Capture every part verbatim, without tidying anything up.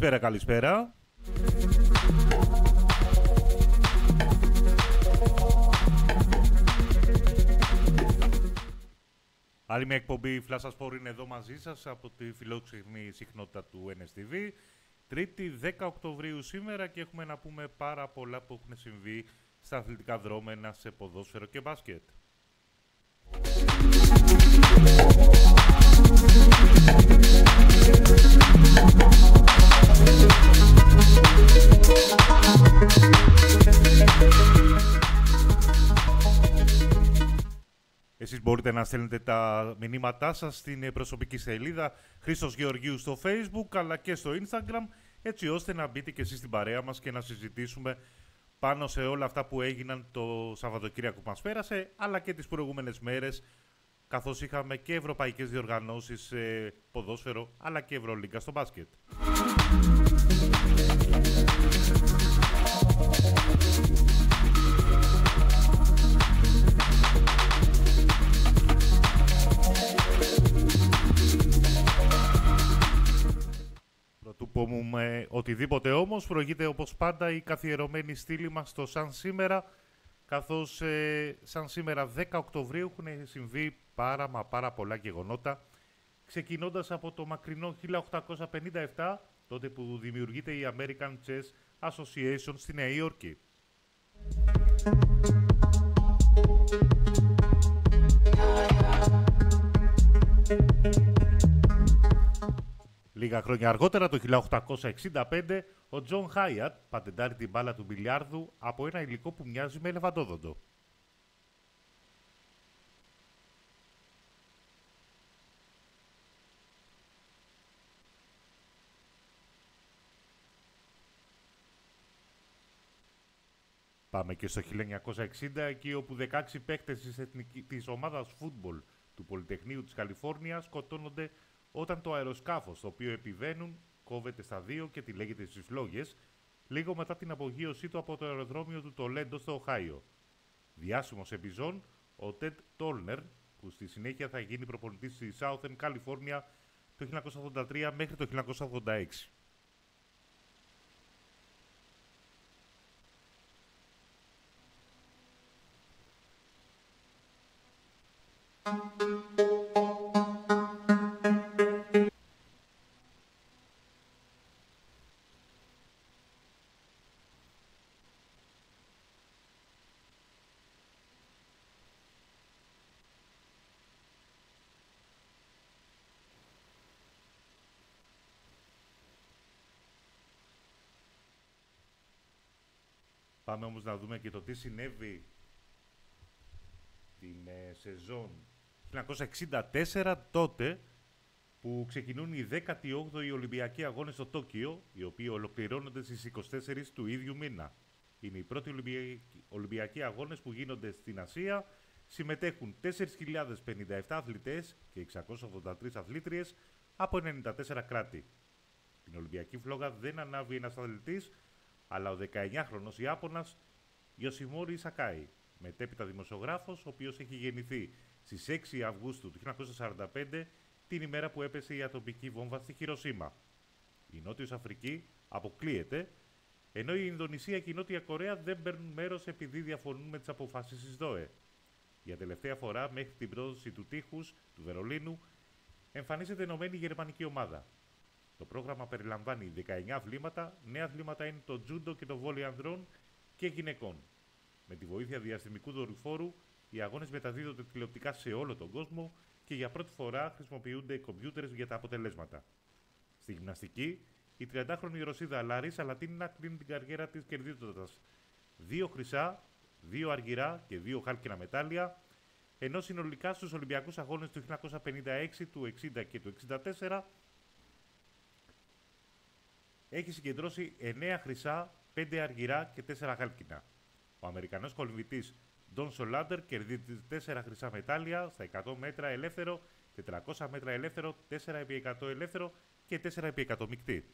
Καλησπέρα, καλησπέρα. Άλλη μια εκπομπή Flash Sport είναι εδώ μαζί σας από τη φιλόξενη συχνότητα του Εν Ες Τι Βι. Τρίτη δέκα Οκτωβρίου σήμερα και έχουμε να πούμε πάρα πολλά που έχουν συμβεί στα αθλητικά δρόμενα, σε ποδόσφαιρο και μπάσκετ. Εσείς μπορείτε να στέλνετε τα μηνύματά σας στην προσωπική σελίδα Χρήστος Γεωργίου στο Facebook αλλά και στο Instagram, έτσι ώστε να μπείτε και εσείς στην παρέα μας και να συζητήσουμε πάνω σε όλα αυτά που έγιναν το Σαββατοκύριακο που μας πέρασε, αλλά και τις προηγούμενες μέρες, καθώς είχαμε και ευρωπαϊκές διοργανώσεις σε ποδόσφαιρο αλλά και Ευρωλίγκα στο μπάσκετ. Πρωτού πούμε οτιδήποτε όμως, προηγείται όπως πάντα η καθιερωμένη στήλη μας στο Σαν Σήμερα, καθώς ε, σαν σήμερα δέκα Οκτωβρίου έχουν συμβεί πάρα μα πάρα πολλά γεγονότα, ξεκινώντας από το μακρινό χίλια οκτακόσια πενήντα επτά, τότε που δημιουργείται η American Chess Association στη Νέα Υόρκη. Λίγα χρόνια αργότερα, το χίλια οκτακόσια εξήντα πέντε, ο Τζον Χάιατ πατεντάρει την μπάλα του μπιλιάρδου από ένα υλικό που μοιάζει με ελεφαντόδοντο. Πάμε και στο χίλια εννιακόσια εξήντα, εκεί όπου δεκαέξι παίκτες της, εθνική, της ομάδας φούτμπολ του Πολυτεχνείου της Καλιφόρνιας σκοτώνονται όταν το αεροσκάφος το οποίο επιβαίνουν κόβεται στα δύο και τυλίγεται στις φλόγες, λίγο μετά την απογείωσή του από το αεροδρόμιο του Τολέντο στο Οχάιο. Διάσημος επιζών, ο Τεντ Τόλνερ, που στη συνέχεια θα γίνει προπονητής στη Southern California το χίλια εννιακόσια ογδόντα τρία μέχρι το χίλια εννιακόσια ογδόντα έξι. Πάμε όμως να δούμε και το τι συνέβη την ε, σεζόν χίλια εννιακόσια εξήντα τέσσερα, τότε που ξεκινούν οι δέκατοι όγδοοι Ολυμπιακοί Αγώνες στο Τόκιο, οι οποίοι ολοκληρώνονται στις είκοσι τέσσερις του ίδιου μήνα. Είναι οι πρώτοι Ολυμπιακοί, Ολυμπιακοί Αγώνες που γίνονται στην Ασία. Συμμετέχουν τέσσερις χιλιάδες πενήντα επτά αθλητές και εξακόσιες ογδόντα τρεις αθλήτριες από ενενήντα τέσσερα κράτη. Την Ολυμπιακή φλόγα δεν ανάβει ένας αθλητής, αλλά ο δεκαεννιάχρονος Ιάπωνας Ιωσιμόρι Σακάι, μετέπειτα δημοσιογράφος, ο οποίος έχει γεννηθεί στις έξι Αυγούστου του χίλια εννιακόσια σαράντα πέντε, την ημέρα που έπεσε η ατομική βόμβα στη Χιροσίμα. Η Νότιος Αφρική αποκλείεται, ενώ η Ινδονησία και η Νότια Κορέα δεν παίρνουν μέρος επειδή διαφωνούν με τις αποφάσεις της ΔΟΕ. Για τελευταία φορά, μέχρι την πρόδοση του τείχους του Βερολίνου, εμφανίζεται ενωμένη γερμανική ομάδα. Το πρόγραμμα περιλαμβάνει δεκαεννιά αθλήματα, νέα αθλήματα είναι το τζούντο και το βόλεϊ ανδρών και γυναικών. Με τη βοήθεια διαστημικού δορυφόρου, οι αγώνες μεταδίδονται τηλεοπτικά σε όλο τον κόσμο και για πρώτη φορά χρησιμοποιούνται κομπιούτερες για τα αποτελέσματα. Στη γυμναστική, η τριαντάχρονη Ρωσίδα Λαρίσα Λατίνινα κλείνει την καριέρα της κερδίζοντας δύο χρυσά, δύο αργυρά και δύο χάλκινα μετάλλια, ενώ συνολικά στους Ολυμπιακούς Αγώνες του χίλια εννιακόσια πενήντα έξι, του εξήντα και του εξήντα τέσσερα έχει συγκεντρώσει εννέα χρυσά, πέντε αργυρά και τέσσερα χάλκινα. Ο Αμερικανός κολυμβητής Ντον Σολάντερ κερδίζει τέσσερα χρυσά μετάλλια στα εκατό μέτρα ελεύθερο, τετρακόσια μέτρα ελεύθερο, τέσσερα επί εκατό ελεύθερο και τέσσερα επί εκατό μεικτή.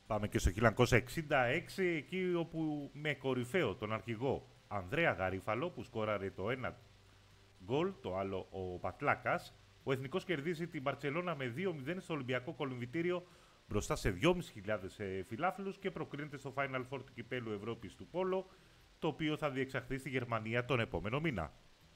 Πάμε και στο χίλια εννιακόσια εξήντα έξι, εκεί όπου με κορυφαίο τον αρχηγό Ανδρέα Γαρίφαλο, που σκόραρε το ένα γκολ, το άλλο ο Πατλάκας, ο Εθνικός κερδίζει την Μπαρτσελώνα με δύο μηδέν στο Ολυμπιακό Κολυμβητήριο μπροστά σε δυόμισι χιλιάδες φιλάθλους και προκρίνεται στο Final Four του Κυπέλλου Ευρώπης του Πόλο, το οποίο θα διεξαχθεί στη Γερμανία τον επόμενο μήνα.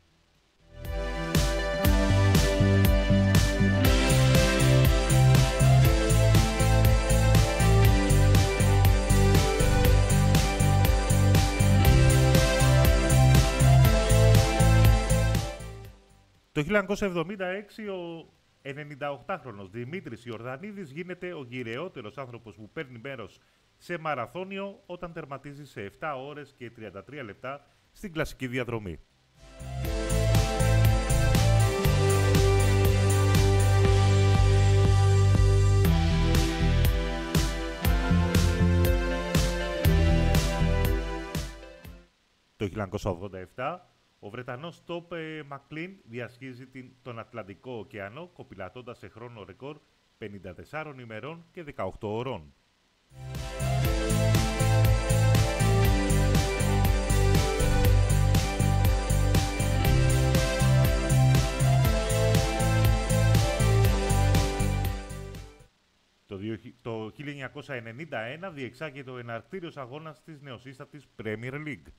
Το χίλια εννιακόσια εβδομήντα έξι ο ενενηνταοκτάχρονος Δημήτρης Ιορδανίδης γίνεται ο γυρεότερος άνθρωπος που παίρνει μέρος σε μαραθώνιο όταν τερματίζει σε επτά ώρες και τριάντα τρία λεπτά στην κλασική διαδρομή. Το χίλια εννιακόσια ογδόντα επτά ο Βρετανός Τόπ Μακλίν διασχίζει την, τον Ατλαντικό ωκεανό κοπηλατώντας σε χρόνο ρεκόρ πενήντα τεσσάρων ημερών και δεκαοκτώ ωρών. Το χίλια εννιακόσια ενενήντα ένα διεξάγεται ο εναρκτήριος αγώνας της νεοσύστατης Premier League.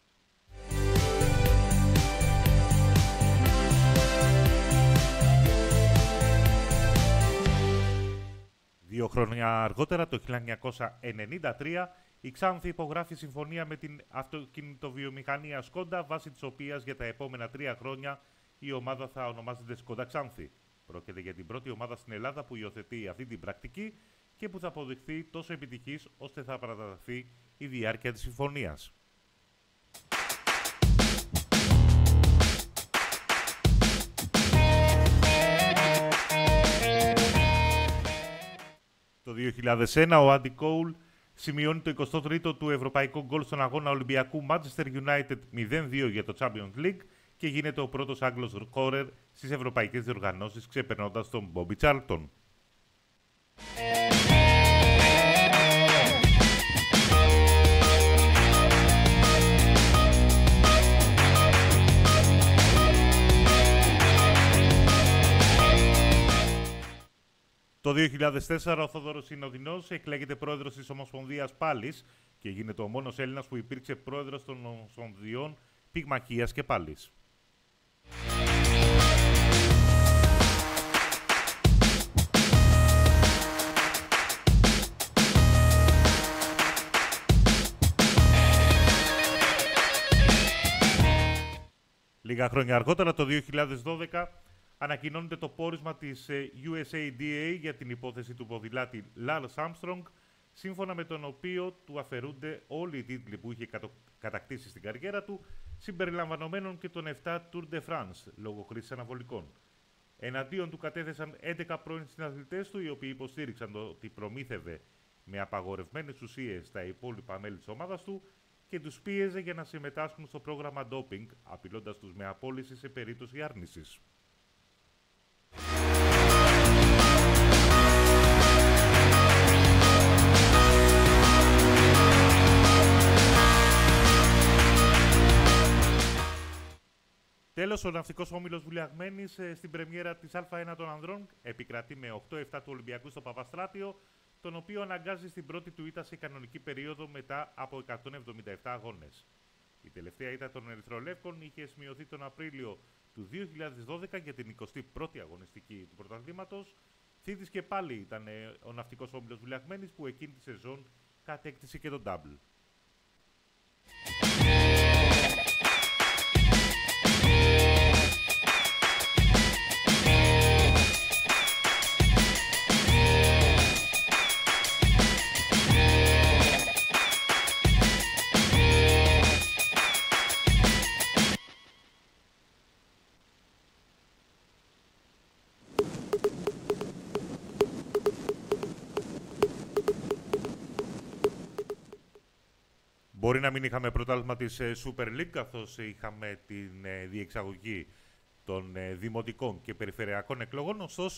Δύο χρόνια αργότερα, το χίλια εννιακόσια ενενήντα τρία, η Ξάνθη υπογράφει συμφωνία με την αυτοκινητοβιομηχανία Σκόντα, βάσει της οποίας για τα επόμενα τρία χρόνια η ομάδα θα ονομάζεται Σκόντα Ξάνθη. Πρόκειται για την πρώτη ομάδα στην Ελλάδα που υιοθετεί αυτή την πρακτική και που θα αποδειχθεί τόσο επιτυχής ώστε θα παραταθεί η διάρκεια της συμφωνίας. Το δύο χιλιάδες ένα ο Άντι Κόουλ σημειώνει το εικοστό τρίτο του ευρωπαϊκού γκολ στον αγώνα Ολυμπιακού Manchester United μηδέν δύο για το Champions League και γίνεται ο πρώτος Άγγλος σκόρερ στις ευρωπαϊκές διοργανώσεις, ξεπερνώντας τον Μπόμπι Τσάρλτον. Το δύο χιλιάδες τέσσερα ο Θόδωρος Συνοδεινός εκλέγεται πρόεδρος της Ομοσπονδίας Πάλης και γίνεται ο μόνος Έλληνας που υπήρξε πρόεδρος των Ομοσπονδιών Πυγμαχίας και Πάλης. Λίγα χρόνια αργότερα, το δύο χιλιάδες δώδεκα, ανακοινώνεται το πόρισμα της γιου ες έι ντι έι για την υπόθεση του ποδηλάτη Lance Armstrong, σύμφωνα με τον οποίο του αφαιρούνται όλοι οι τίτλοι που είχε κατακτήσει στην καριέρα του, συμπεριλαμβανομένων και των επτά Tour de France, λόγω χρήσης αναβολικών. Εναντίον του κατέθεσαν έντεκα πρώην συναθλητές του, οι οποίοι υποστήριξαν το ότι προμήθευε με απαγορευμένες ουσίες τα υπόλοιπα μέλη της ομάδας του και τους πίεζε για να συμμετάσχουν στο πρόγραμμα ντόπινγκ, απειλώντας τους με απόλυση σε περίπτωση άρνησης. Τέλος, ο ναυτικός όμιλος Βουλιαγμένης στην πρεμιέρα της Α ένα των ανδρών επικρατεί με οκτώ επτά του Ολυμπιακού στο Παπαστράτιο, τον οποίο αναγκάζει στην πρώτη του ήττα σε κανονική περίοδο μετά από εκατόν εβδομήντα επτά αγώνες. Η τελευταία ήττα των Ερυθρολεύκων είχε σημειωθεί τον Απρίλιο του δύο χιλιάδες δώδεκα για την εικοστή πρώτη αγωνιστική του πρωταθλήματος. Θήτης και πάλι ήταν ο ναυτικός όμιλος Βουλιαγμένης που εκείνη τη σεζόν κατέκτησε και τον ντάμπλ. Μπορεί να μην είχαμε πρωτάθλημα της Super League, καθώς είχαμε την διεξαγωγή των δημοτικών και περιφερειακών εκλογών, ωστόσο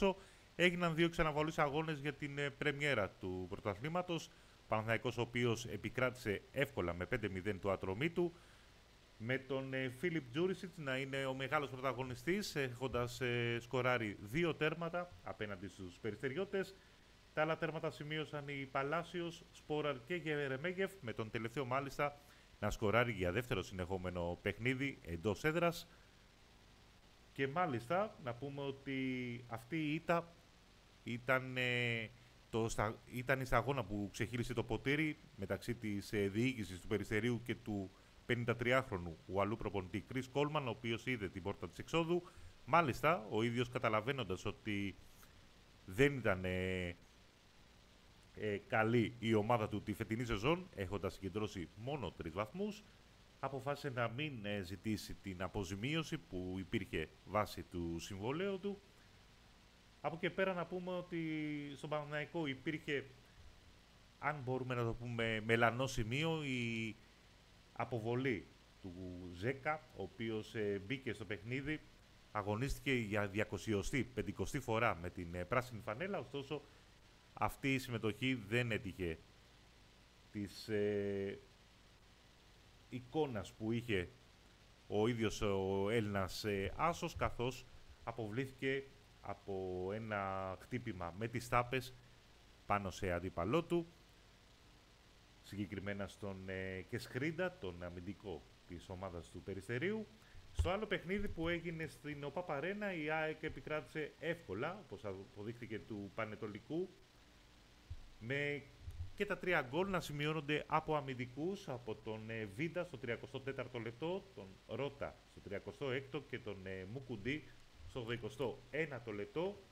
έγιναν δύο ξαναβολείς αγώνες για την ε, πρεμιέρα του πρωταθλήματος. Παναθηναϊκός ο οποίος επικράτησε εύκολα με πέντε μηδέν του Ατρωμίτου, με τον ε, Φίλιπ Τζούρισιτς να είναι ο μεγάλος πρωταγωνιστής, έχοντας ε, σκοράρει δύο τέρματα απέναντι στους Περιστεριώτες. Τα άλλα τέρματα σημείωσαν οι Παλάσιος, Σπόραρ και Γερεμέγεφ, με τον τελευταίο μάλιστα να σκοράρει για δεύτερο συνεχόμενο παιχνίδι εντός έδρας. Και μάλιστα να πούμε ότι αυτή η ήττα ήταν, ε, το, στα, ήταν η σταγόνα που ξεχύλισε το ποτήρι μεταξύ της ε, διοίκησης του Περιστερίου και του πενηντατριάχρονου ουαλού προπονητή Κρίς Κόλμαν, ο οποίος είδε την πόρτα της εξόδου. Μάλιστα, ο ίδιος καταλαβαίνοντας ότι δεν ήταν ε, ε, καλή η ομάδα του τη φετινή σεζόν, έχοντας συγκεντρώσει μόνο τρεις βαθμούς, αποφάσισε να μην ε, ζητήσει την αποζημίωση που υπήρχε βάσει του συμβολέου του. Από και πέρα να πούμε ότι στον Παναθηναϊκό υπήρχε, αν μπορούμε να το πούμε, μελανό σημείο, η αποβολή του Ζέκα, ο οποίος ε, μπήκε στο παιχνίδι, αγωνίστηκε για διακοσιοστή πεντηκοστή φορά με την ε, πράσινη φανέλα, ωστόσο αυτή η συμμετοχή δεν έτυχε της ε, εικόνας που είχε ο ίδιος ο Έλληνας ε, άσος, καθώς αποβλήθηκε από ένα χτύπημα με τις τάπες πάνω σε αντίπαλό του, συγκεκριμένα στον ε, Κεσχρίντα, τον αμυντικό της ομάδας του Περιστερίου. Στο άλλο παιχνίδι που έγινε στην ΟΠΑΠ Αρένα, η ΑΕΚ επικράτησε εύκολα, όπως αποδείχθηκε, του Πανετολικού, με και τα τρία γκολ να σημειώνονται από αμυντικούς, από τον ε, Βίντα στο τριακοστό τέταρτο λεπτό, τον Ρώτα στο τριακοστό έκτο και τον ε, Μουκουντή στο εικοστό ένατο λεπτό.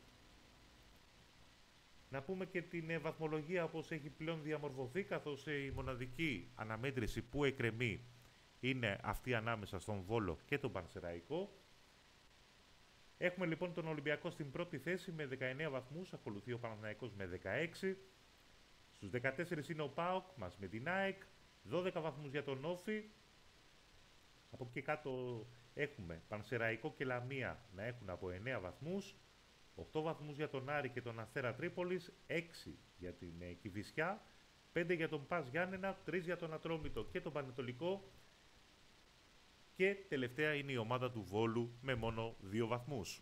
Να πούμε και την ε, βαθμολογία όπως έχει πλέον διαμορφωθεί, καθώς ε, η μοναδική αναμέτρηση που εκκρεμεί είναι αυτή ανάμεσα στον Βόλο και τον Πανσεραϊκό. Έχουμε λοιπόν τον Ολυμπιακό στην πρώτη θέση με δεκαεννέα βαθμούς, ακολουθεί ο Παναθηναϊκός με δεκαέξι. Στους δεκατέσσερις είναι ο ΠΑΟΚ μας με την ΑΕΚ, δώδεκα βαθμούς για τον Όφη. Από εκεί κάτω έχουμε Πανσεραϊκό και Λαμία να έχουν από εννέα βαθμούς, οκτώ βαθμούς για τον Άρη και τον Αστέρα Τρίπολης, έξι για την ε, Κηφισιά, πέντε για τον Πας Γιάννενα, τρία για τον Ατρόμητο και τον Πανετολικό, και τελευταία είναι η ομάδα του Βόλου με μόνο δύο βαθμούς.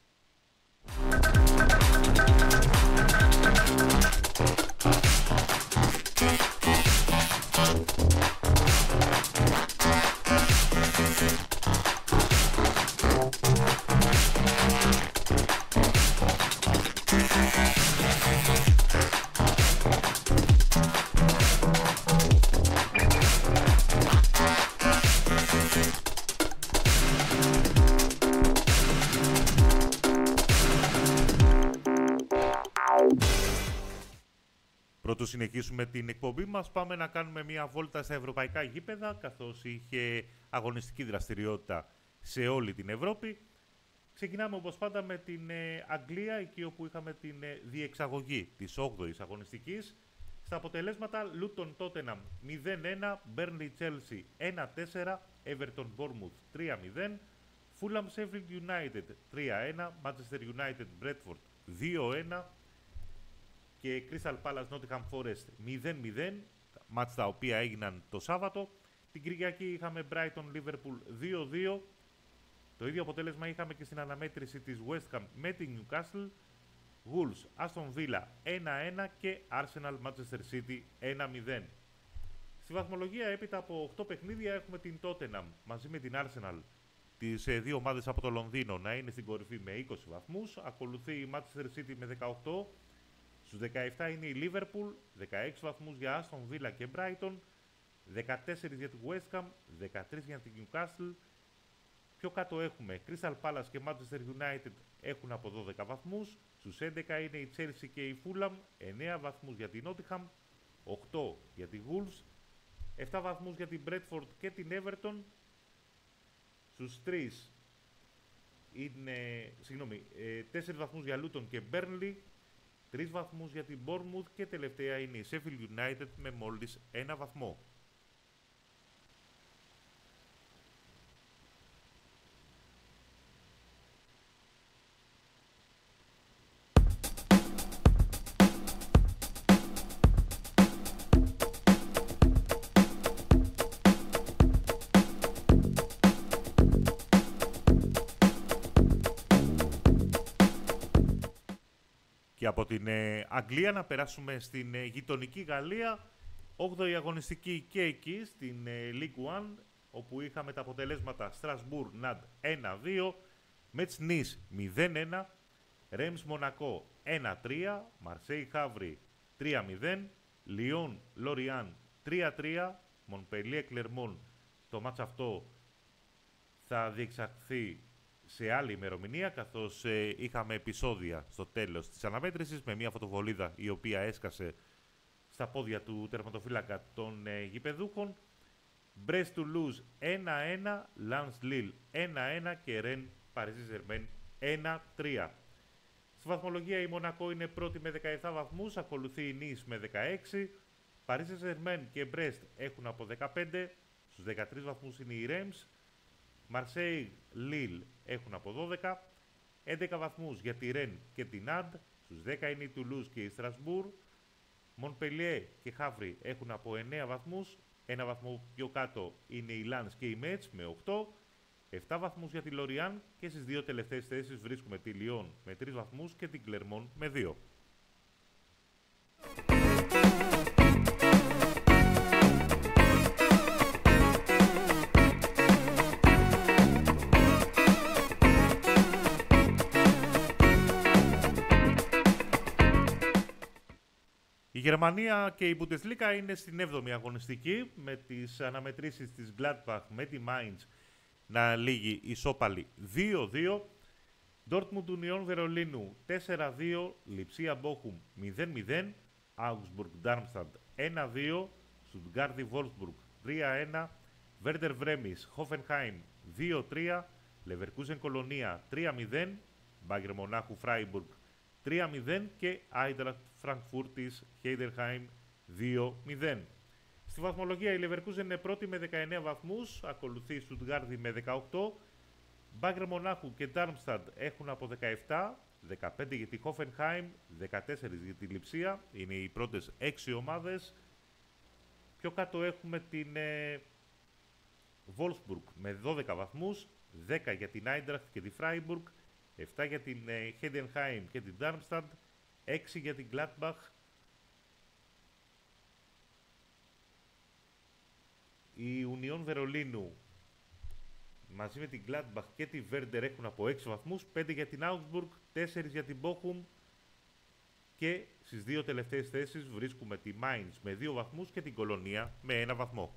Πρωτού συνεχίσουμε την εκπομπή μας, πάμε να κάνουμε μια βόλτα στα ευρωπαϊκά γήπεδα, καθώς είχε αγωνιστική δραστηριότητα σε όλη την Ευρώπη. Ξεκινάμε όπως πάντα με την ε, Αγγλία, εκεί όπου είχαμε την ε, διεξαγωγή της όγδοης αγωνιστικής. Στα αποτελέσματα, Luton Tottenham μηδέν ένα, Burnley Chelsea ένα τέσσερα, Everton Bournemouth τρία μηδέν, Fulham Sheffield United τρία ένα, Manchester United Bradford δύο ένα, και Crystal Palace Nottingham Forest μηδέν μηδέν, μάτς τα οποία έγιναν το Σάββατο. Την Κυριακή είχαμε Brighton Liverpool δύο δύο. Το ίδιο αποτέλεσμα είχαμε και στην αναμέτρηση της West Ham με την Newcastle, Wolves Aston Villa ένα ένα και Arsenal Manchester City ένα μηδέν. Στη βαθμολογία, έπειτα από οκτώ παιχνίδια, έχουμε την Tottenham μαζί με την Arsenal, τις δύο ομάδες από το Λονδίνο, να είναι στην κορυφή με είκοσι βαθμούς. Ακολουθεί η Manchester City με δεκαοκτώ. Στους δεκαεπτά είναι η Liverpool, δεκαέξι βαθμούς για Aston Villa και Brighton, δεκατέσσερα για την West Ham, δεκατρία για την Newcastle. Πιο κάτω έχουμε Crystal Palace και Manchester United, έχουν από δώδεκα βαθμούς. Στους έντεκα είναι η Chelsea και η Fulham, εννέα βαθμούς για την Nottingham, οκτώ για την Wolves, επτά βαθμούς για την Bradford και την Everton. Στους τρεις είναι, συγγνώμη, τέσσερις βαθμούς για Luton και Burnley, τρεις βαθμούς για την Bournemouth και τελευταία είναι η Sheffield United με μόλις ένα βαθμό. Και από την ε, Αγγλία να περάσουμε στην ε, γειτονική Γαλλία, όγδοη αγωνιστική και εκεί, στην ε, League One, όπου είχαμε τα αποτελέσματα Στρασβούρ Ναντ ένα δύο, Μέτς Νις μηδέν ένα, Ρέμς Μονακό ένα τρία, Μαρσέη Χαύρι τρία μηδέν, Λιόν Λοριάν τρία τρία, Μονπελιέ Κλερμόν. Το μάτς αυτό θα διεξαχθεί σε άλλη ημερομηνία, καθώς ε, είχαμε επεισόδια στο τέλος της αναμέτρησης με μια φωτοβολίδα η οποία έσκασε στα πόδια του τερματοφύλακα των ε, γηπεδούχων. Μπρες Τουλούζ ένα ένα, Λανς Λίλ ένα ένα και Ρεν Παρίζι Ζερμέν ένα τρία. Στη βαθμολογία η Μονακό είναι πρώτη με δεκαεπτά βαθμούς, ακολουθεί η Νις με δεκαέξι, Παρίζι Ζερμέν και Μπρέστ έχουν από δεκαπέντε, στους δεκατρείς βαθμούς είναι η Ρέμς, Μαρσέη Λίλ έχουν από δώδεκα, έντεκα βαθμούς για τη Ρεν και την Αντ, στους δέκα είναι η Τουλούζ και η Στρασβούρ, Μονπελιέ και Χαύρι έχουν από εννέα βαθμούς, ένα βαθμό πιο κάτω είναι η Λανς και η Μέτς με οκτώ, επτά βαθμούς για τη Λοριάν και στις δύο τελευταίες θέσεις βρίσκουμε τη Λιόν με τρεις βαθμούς και την Κλερμόν με δύο. Η Γερμανία και η Bundesliga είναι στην έβδομη αγωνιστική, με τις αναμετρήσεις της Gladbach με τη Mainz να λήγει ισόπαλη δύο δύο, Dortmund Union Βερολίνου τέσσερα δύο, Λιψία Μπόχουμ μηδέν μηδέν, Augsburg Darmstadt ένα δύο, Stuttgart Wolfsburg τρία ένα, Werder Bremen Hoffenheim δύο τρία, Leverkusen Κολονία τρία μηδέν, Bayern Μονάχου Freiburg τρία μηδέν και Eintracht Frankfurt Heidenheim δύο μηδέν. Στη βαθμολογία η Leverkusen είναι πρώτη με δεκαεννέα βαθμούς, ακολουθεί η Stuttgart με δεκαοκτώ, Bayern Μονάχου και Darmstadt έχουν από δεκαεπτά, δεκαπέντε για τη Hoffenheim, δεκατέσσερα για τη Λιψία, είναι οι πρώτες έξι ομάδες. Πιο κάτω έχουμε την ε, Wolfsburg με δώδεκα βαθμούς, δέκα για την Eintracht και τη Freiburg, επτά για την ε, Heidenheim και την Darmstadt, έξι για την Gladbach, η Union Βερολίνου μαζί με την Gladbach και τη Werder έχουν από έξι βαθμούς, πέντε για την Augsburg, τέσσερα για την Bochum και στις δύο τελευταίες θέσεις βρίσκουμε τη Mainz με δύο βαθμούς και την Κολονία με ένα βαθμό.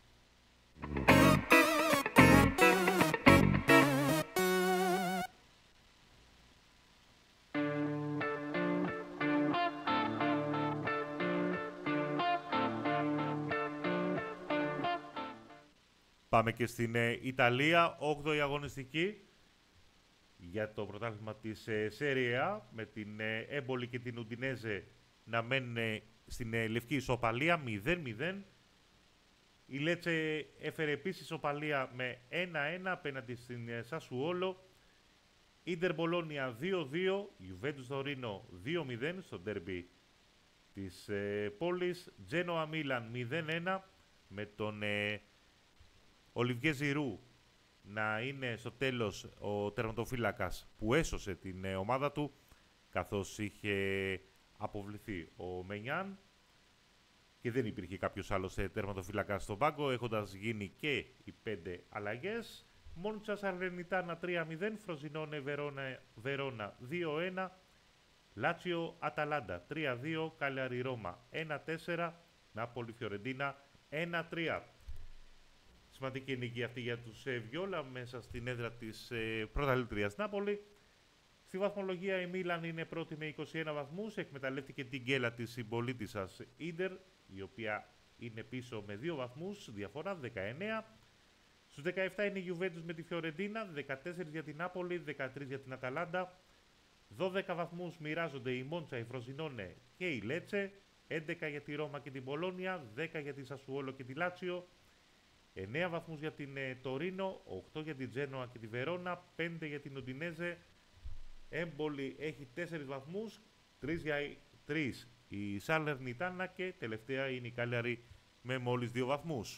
Πάμε και στην ε, Ιταλία, όγδοη αγωνιστική για το πρωτάθλημα της ε, Serie A, με την ε, Έμπολη και την Ουντινέζε να μένουν ε, στην ε, λευκή ισοπαλία μηδέν μηδέν. Η Λέτσε έφερε επίσης ισοπαλία με ένα ένα απέναντι στην ε, Σασουόλο. Ίντερ Μπολόνια δύο δύο, Ιουβέντους Τωρίνο δύο μηδέν στο ντέρμπι της ε, πόλης. Τζένοα Μίλαν μηδέν ένα με τον ε, Ολιβιέ Ζιρού να είναι στο τέλος ο τερματοφύλακας που έσωσε την ε, ομάδα του, καθώς είχε αποβληθεί ο Μενιάν και δεν υπήρχε κάποιος άλλος ε, τερματοφύλακας στον πάγκο, έχοντας γίνει και οι πέντε αλλαγές. Μόντσα Σαρλενιτάνα τρία μηδέν, Φροζινόνε Βερόνα, Βερόνα δύο ένα, Λάτσιο Αταλάντα τρία δύο, Καλιάρι Ρώμα ένα τέσσερα, Νάπολη Φιωρεντίνα ένα τρία. Σημαντική νίκη αυτή για τους ε, Βιόλα μέσα στην έδρα της ε, πρωταθλήτριας Νάπολη. Στη βαθμολογία η Μίλαν είναι πρώτη με είκοσι ένα βαθμούς, εκμεταλλεύτηκε την γκέλα της συμπολίτισσας Ίντερ, η οποία είναι πίσω με δύο βαθμούς, διαφορά δεκαεννέα. Στους δεκαεπτά είναι η Γιουβέντους με τη Φιωρεντίνα, δεκατέσσερα για την Νάπολη, δεκατρία για την Αταλάντα. δώδεκα βαθμούς μοιράζονται η Μόντσα, η Φροζινόνε και η Λέτσε, έντεκα για τη Ρώμα και την Μπολόνια, δέκα για τη Σασουόλο και τη Λάτσιο, εννέα βαθμούς για την ε, Τωρίνο, οκτώ για την Τζένοα και τη Βερόνα, πέντε για την Ουντινέζε. Έμπολη έχει τέσσερις βαθμούς, τρία για τρεις η Σαλερνιτάνα και τελευταία είναι η Κάλιαρη με μόλις δύο βαθμούς.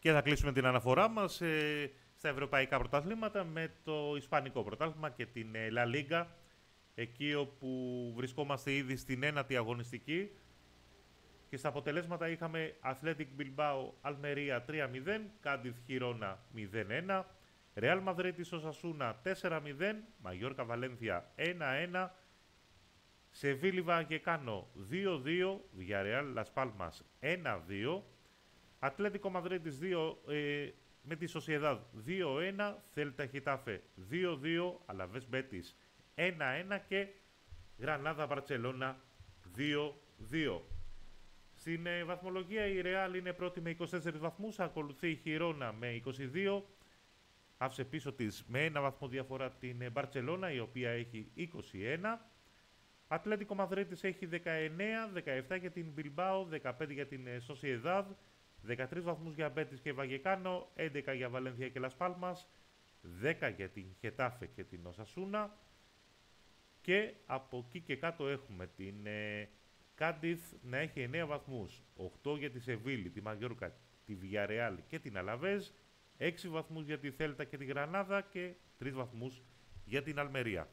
Και θα κλείσουμε την αναφορά μας ε, στα ευρωπαϊκά πρωταθλήματα με το Ισπανικό πρωτάθλημα και την ε, La Liga, εκεί όπου βρισκόμαστε ήδη στην ένατη αγωνιστική. Και στα αποτελέσματα είχαμε Athletic Bilbao Almeria τρία μηδέν, Cádiz Girona μηδέν ένα, Real Madrid Osasuna τέσσερα μηδέν, Mallorca Valencia ένα ένα, Sevilla Vallecano δύο δύο, Villarreal Las Palmas ένα δύο, Atlético Madrid δύο ε, με τη Sociedad δύο ένα, Celta Getafe δύο δύο, Alaves Betis ένα ένα και Granada Barcelona δύο δύο. Στην ε, βαθμολογία η Real είναι πρώτη με είκοσι τέσσερις βαθμούς, ακολουθεί η Girona με είκοσι δύο, άφησε πίσω της με ένα βαθμό διαφορά την ε, Barcelona, η οποία έχει είκοσι ένα. Ατλέτικο Μαδρίτης έχει δεκαεννέα, δεκαεπτά για την Bilbao, δεκαπέντε για την ε, Sociedad, δεκατρείς βαθμούς για Betis και Vallecano, έντεκα για Valencia και Las Palmas, δέκα για την Getafe και την Osasuna. Και από εκεί και κάτω έχουμε την ε, Cádiz να έχει εννέα βαθμούς, οκτώ για τη Σεβίλη, τη Μαγιόρκα, τη Villarreal και την Αλαβέζ, έξι βαθμούς για τη Θέλτα και τη Γρανάδα και τρεις βαθμούς για την Αλμερία.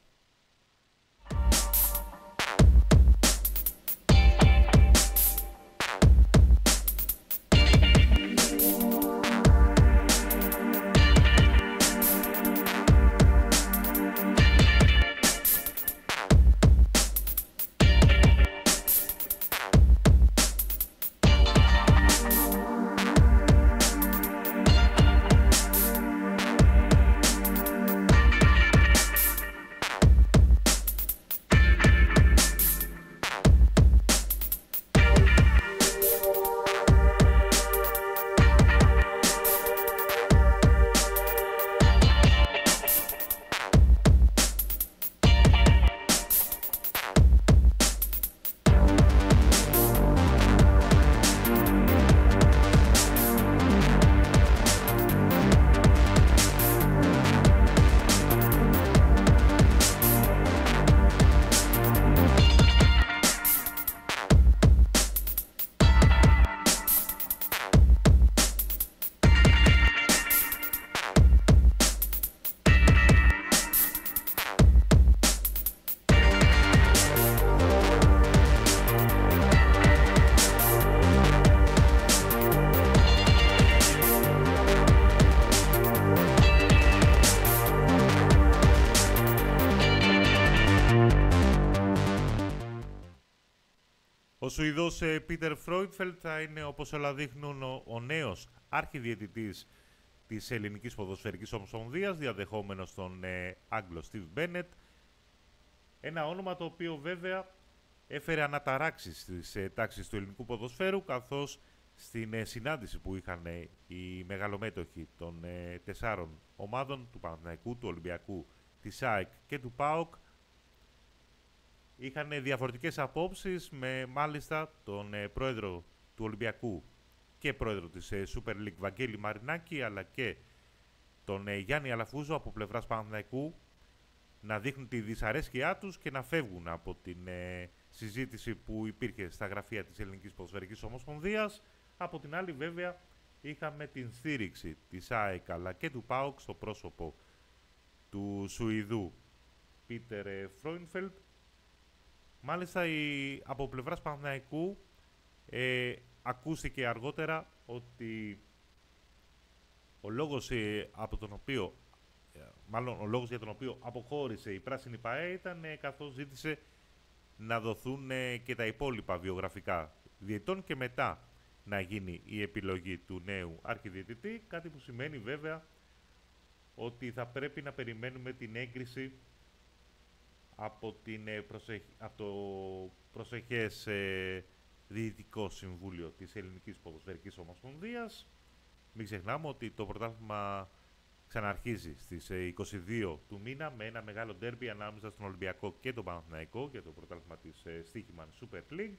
Ο Σουηδός Πίτερ Φρόιντφελτ θα είναι, όπως όλα δείχνουν, ο, ο νέος αρχιδιαιτητής της Ελληνικής Ποδοσφαιρικής Ομοσπονδίας, διαδεχόμενος τον ε, Άγγλο Στιβ Μπένετ. Ένα όνομα το οποίο βέβαια έφερε αναταράξεις στις ε, τάξεις του ελληνικού ποδοσφαίρου, καθώς στην ε, συνάντηση που είχαν ε, οι μεγαλομέτοχοι των ε, τεσσάρων ομάδων, του Παναθηναϊκού, του Ολυμπιακού, της ΑΕΚ και του ΠΑΟΚ, είχαν διαφορετικές απόψεις, με μάλιστα τον ε, πρόεδρο του Ολυμπιακού και πρόεδρο της ε, Super League Βαγγέλη Μαρινάκη, αλλά και τον ε, Γιάννη Αλαφούζο από πλευράς Παναθηναϊκού να δείχνουν τη δυσαρέσκειά τους και να φεύγουν από την ε, συζήτηση που υπήρχε στα γραφεία της Ελληνικής Ποδοσφαιρικής Ομοσπονδίας. Από την άλλη βέβαια είχαμε την στήριξη της ΑΕΚ αλλά και του ΠΑΟΚ στο πρόσωπο του Σουηδού Πίτερ Φρόιντφελτ. Μάλιστα η, από πλευράς Παναθηναϊκού ε, ακούστηκε αργότερα ότι ο λόγος, ε, από τον οποίο, ε, μάλλον ο λόγος για τον οποίο αποχώρησε η Πράσινη ΠΑΕ ήταν ε, καθώς ζήτησε να δοθούν ε, και τα υπόλοιπα βιογραφικά διαιτητών και μετά να γίνει η επιλογή του νέου αρχιδιαιτητή, κάτι που σημαίνει βέβαια ότι θα πρέπει να περιμένουμε την έγκριση από, την, προσεχ... από το προσεχές ε, Διοικητικό Συμβούλιο της Ελληνικής Ποδοσφαιρικής Ομοσπονδίας. Μην ξεχνάμε ότι το πρωτάθλημα ξαναρχίζει στις ε, είκοσι δύο του μήνα με ένα μεγάλο ντέρμπι ανάμεσα στον Ολυμπιακό και τον Παναθηναϊκό για το πρωτάθλημα της ε, Στίχημαν Super League.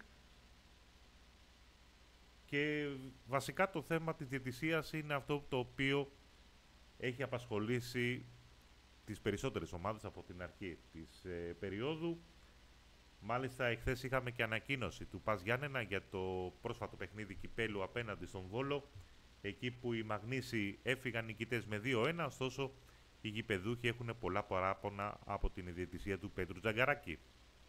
Και βασικά το θέμα της διαιτησίας είναι αυτό το οποίο έχει απασχολήσει τις περισσότερες ομάδες από την αρχή της ε, περίοδου. Μάλιστα, εχθές είχαμε και ανακοίνωση του Πας Γιάννενα για το πρόσφατο παιχνίδι κυπέλου απέναντι στον Βόλο, εκεί που οι Μαγνήσιοι έφυγαν νικητές με δύο ένα, ωστόσο οι γηπεδούχοι έχουν πολλά παράπονα από την ιδιαιτησία του Πέτρου Τζαγκαράκη.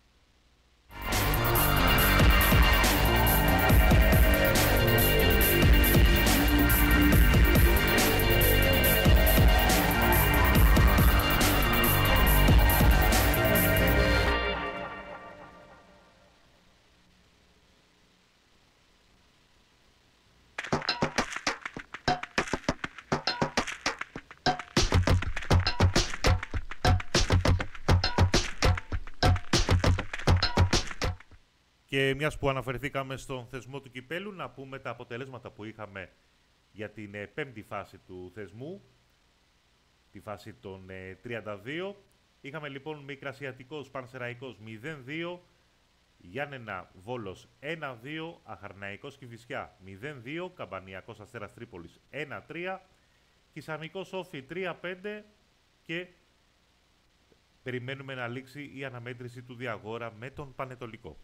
Και μιας που αναφερθήκαμε στον θεσμό του κυπέλου, να πούμε τα αποτελέσματα που είχαμε για την ε, πέμπτη φάση του θεσμού, τη φάση των ε, τριάντα δύο. Είχαμε λοιπόν Μικρασιατικός Πανσεραϊκός μηδέν δύο, Γιάννενα Βόλος ένα δύο, Αχαρναϊκός Κηφισιά μηδέν δύο, Καμπανιακός Αστέρας Τρίπολης ένα τρία, Κισαμικός Όφι τρία πέντε και περιμένουμε να λήξει η αναμέτρηση του Διαγόρα με τον Πανετολικό.